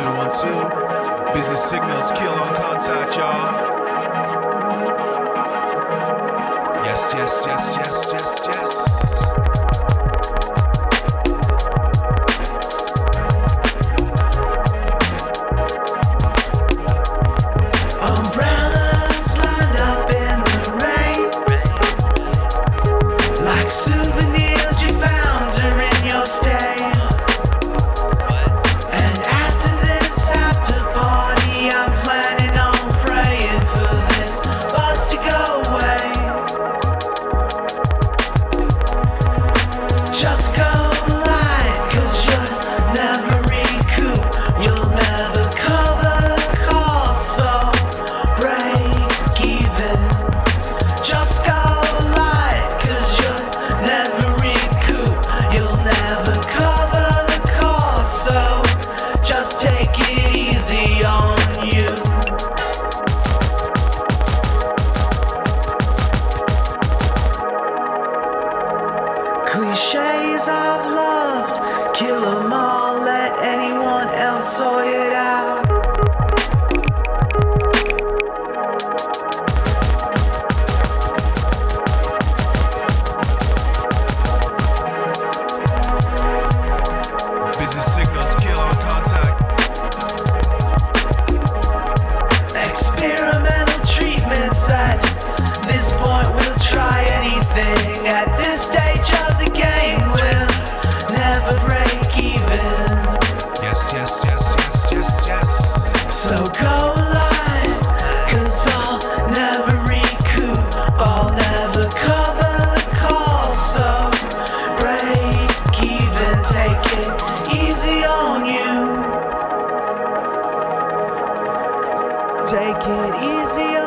1, 2. Busy signals, kill on contact, y'all. Yes, yes, yes, yes, yes, yes. Cliches I've loved, kill them all, let anyone else sort it out. Busy signals, kill on contact. Experimental treatments at this point, we'll try anything. At this stage of the game, we'll never break even. Yes, yes, yes, yes, yes, yes. So go live, 'cause I'll never recoup, I'll never cover the cost. So break even, take it easy on you. Take it easy